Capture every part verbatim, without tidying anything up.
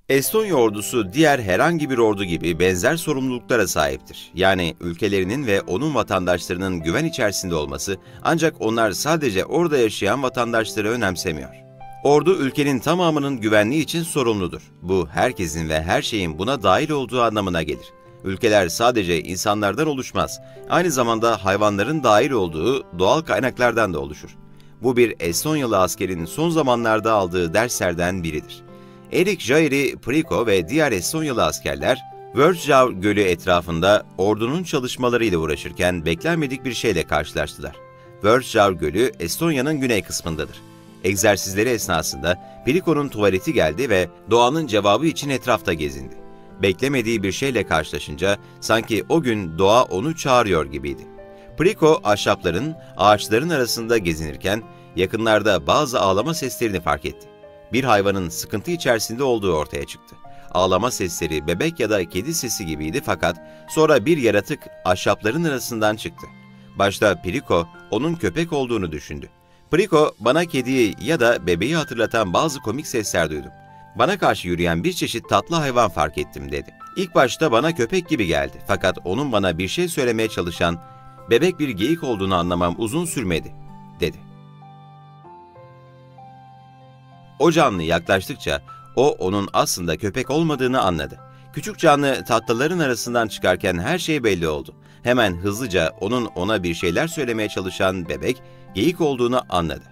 Estonya ordusu diğer herhangi bir ordu gibi benzer sorumluluklara sahiptir. Yani ülkelerinin ve onun vatandaşlarının güven içerisinde olması, ancak onlar sadece orada yaşayan vatandaşları önemsemiyor. Ordu ülkenin tamamının güvenliği için sorumludur. Bu herkesin ve her şeyin buna dahil olduğu anlamına gelir. Ülkeler sadece insanlardan oluşmaz, aynı zamanda hayvanların dahil olduğu doğal kaynaklardan da oluşur. Bu bir Estonyalı askerin son zamanlarda aldığı derslerden biridir. Erik Jairi Priko ve diğer Estonyalı askerler, Vörðsjavr Gölü etrafında ordunun çalışmalarıyla uğraşırken beklenmedik bir şeyle karşılaştılar. Vörðsjavr Gölü, Estonya'nın güney kısmındadır. Egzersizleri esnasında Priko'nun tuvaleti geldi ve doğanın cevabı için etrafta gezindi. Beklemediği bir şeyle karşılaşınca sanki o gün doğa onu çağırıyor gibiydi. Priko, ahşapların, ağaçların arasında gezinirken yakınlarda bazı ağlama seslerini fark etti. Bir hayvanın sıkıntı içerisinde olduğu ortaya çıktı. Ağlama sesleri bebek ya da kedi sesi gibiydi, fakat sonra bir yaratık ahşapların arasından çıktı. Başta Priko onun köpek olduğunu düşündü. Priko, bana kediyi ya da bebeği hatırlatan bazı komik sesler duydum. Bana karşı yürüyen bir çeşit tatlı hayvan fark ettim dedi. İlk başta bana köpek gibi geldi, fakat onun bana bir şey söylemeye çalışan bebek bir geyik olduğunu anlamam uzun sürmedi, dedi. O canlı yaklaştıkça o onun aslında köpek olmadığını anladı. Küçük canlı tatlıların arasından çıkarken her şey belli oldu. Hemen hızlıca onun ona bir şeyler söylemeye çalışan bebek geyik olduğunu anladı.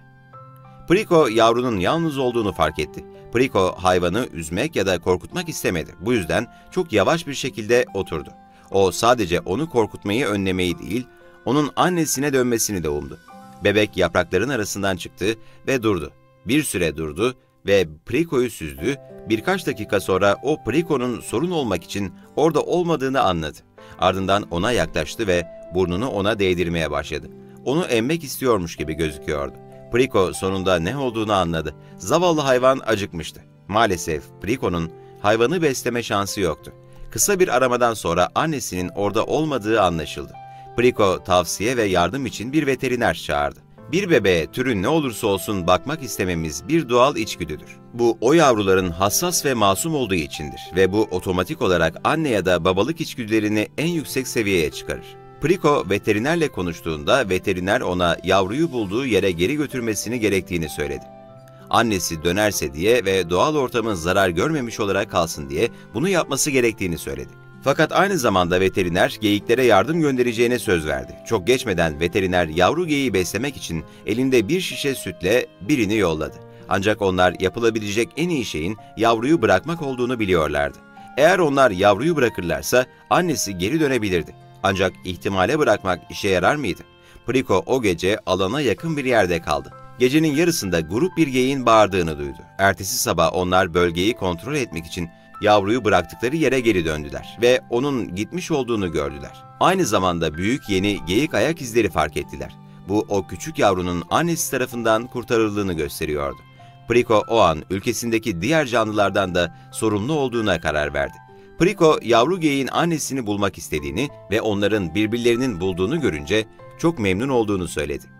Priko yavrunun yalnız olduğunu fark etti. Priko hayvanı üzmek ya da korkutmak istemedi. Bu yüzden çok yavaş bir şekilde oturdu. O sadece onu korkutmayı önlemeyi değil, onun annesine dönmesini de umdu. Bebek yaprakların arasından çıktı ve durdu. Bir süre durdu ve Priko'yu süzdü. Birkaç dakika sonra o Priko'nun sorun olmak için orada olmadığını anladı. Ardından ona yaklaştı ve burnunu ona değdirmeye başladı. Onu emmek istiyormuş gibi gözüküyordu. Priko sonunda ne olduğunu anladı. Zavallı hayvan acıkmıştı. Maalesef Priko'nun hayvanı besleme şansı yoktu. Kısa bir aramadan sonra annesinin orada olmadığı anlaşıldı. Priko tavsiye ve yardım için bir veteriner çağırdı. Bir bebeğe türün ne olursa olsun bakmak istememiz bir doğal içgüdüdür. Bu o yavruların hassas ve masum olduğu içindir ve bu otomatik olarak anne ya da babalık içgüdülerini en yüksek seviyeye çıkarır. Priko veterinerle konuştuğunda veteriner ona yavruyu bulduğu yere geri götürmesini gerektiğini söyledi. Annesi dönerse diye ve doğal ortamın zarar görmemiş olarak kalsın diye bunu yapması gerektiğini söyledi. Fakat aynı zamanda veteriner geyiklere yardım göndereceğine söz verdi. Çok geçmeden veteriner yavru geyiği beslemek için elinde bir şişe sütle birini yolladı. Ancak onlar yapılabilecek en iyi şeyin yavruyu bırakmak olduğunu biliyorlardı. Eğer onlar yavruyu bırakırlarsa annesi geri dönebilirdi. Ancak ihtimale bırakmak işe yarar mıydı? Priko o gece alana yakın bir yerde kaldı. Gecenin yarısında grup bir geyiğin bağırdığını duydu. Ertesi sabah onlar bölgeyi kontrol etmek için yavruyu bıraktıkları yere geri döndüler ve onun gitmiş olduğunu gördüler. Aynı zamanda büyük yeni geyik ayak izleri fark ettiler. Bu o küçük yavrunun annesi tarafından kurtarıldığını gösteriyordu. Priko o an ülkesindeki diğer canlılardan da sorumlu olduğuna karar verdi. Priko yavru geyiğin annesini bulmak istediğini ve onların birbirlerinin bulduğunu görünce çok memnun olduğunu söyledi.